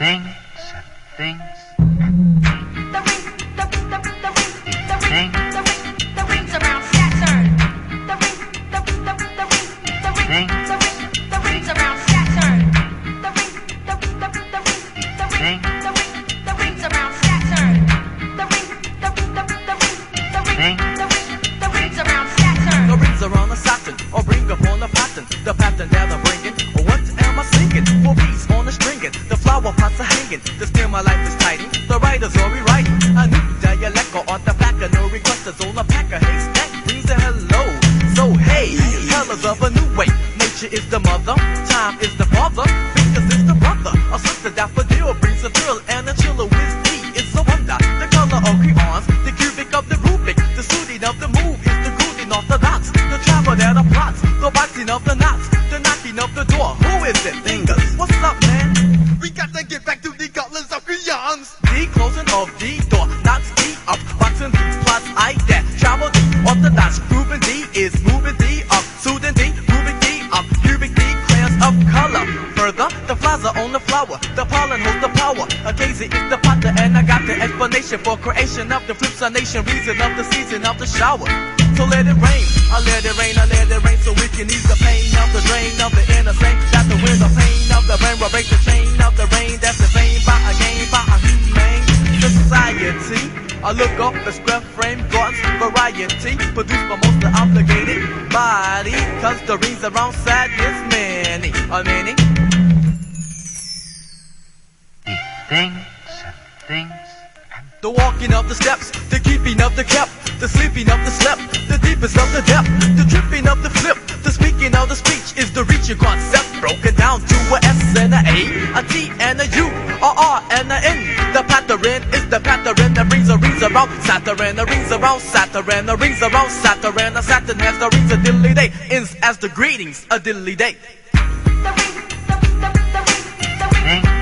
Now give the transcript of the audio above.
things and things. The rings around Saturn. The rings around Saturn. The rings around Saturn. The rings around Saturn. The rings around the Saturn, or bring upon the pattern that I'm bringing. Or what am I singing? For beats on the stringing, the flower pots are hanging. The still my life is tidy. The writers are rewriting a new dialect or artifact. No requesters on a pack of haystack brings a hello. So hey, tell us of a new way. Nature is the mother, time is the father, fingers is the brother. A sister daffodil brings a thrill and a chiller with tea. It's a wonder. The color of crayons, the cubic of the Rubik, the suiting of the move is the grooving orthodox. The travel that plots, the boxing of the knots, the knocking of the door. Who is it? Fingers. What's up, man? We got to get back to the gauntlets of crayons. The closing of the door, knots D up, boxing D plus I that. Travel D, orthodox, grooving D is moving D up, soothing D, moving D up, cubic D, crayons of color. Further, the flowers are on the flower, the pollen holds the power. A gazy is the potter, and I got the explanation for creation of the flips nation, reason of the season of the shower. So let it rain, I let it rain, I let it rain, so we can ease the pain of the drain of the inner saint. That the wind, the pain of the rain will break the chain of the rain. That's the vein by a game, by a humane society. I look up the square frame, guns, variety, produced by most the obligated body. Cause the rings around sadness, many, many. The things and things. The walking of the steps, the keeping of the kept, the sleeping of the slept, the deepest of the depth, the dripping of the flip, the speaking of the speech is the reaching concept, broken down to a S and a A, T and a U, a R and a N. The pattern is the pattern that brings the rings around Saturn, the rings around Saturn, the rings around Saturn. A Saturn has the rings a dilly day, ends as the greetings a dilly day. The rings